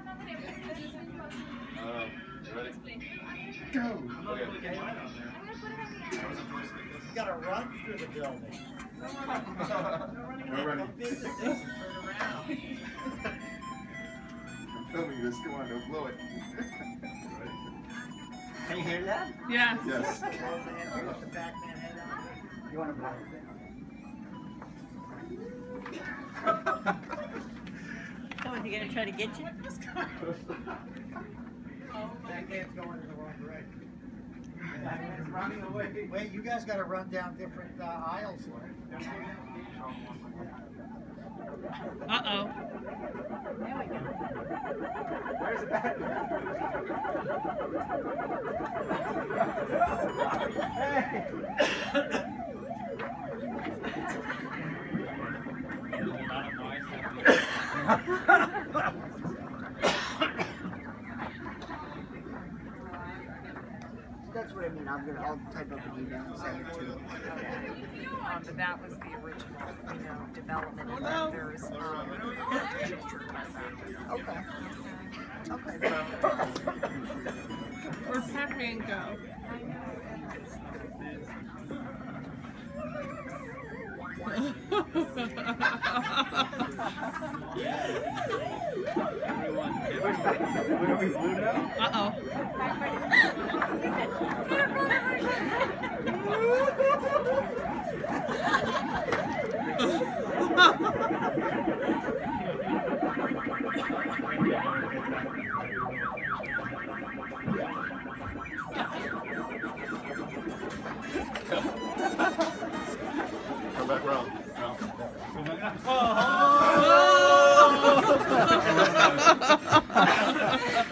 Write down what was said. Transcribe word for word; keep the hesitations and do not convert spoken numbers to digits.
Uh, you ready? Go! Okay. You gotta run through the building. We're ready. Turn around. I'm filming this. Come on, don't blow it. Can you hear that? Yes. Yes. Hold the hand, put the Pac-Man head on. You want to blow So is he gonna try to get you? Pac-Man's going in the wrong direction. Pac-Man's running away. Wait, you guys gotta run down different uh, aisles here. Uh-oh. There we go. Where's the Batman? That's what I mean. I'm gonna. I'll type up an email and send it to you. Um, but that was the original, you know, development, and then there's um, future press after. Okay. Okay. Where'd Pac-Man go? Uh-oh. Come back round. Oh!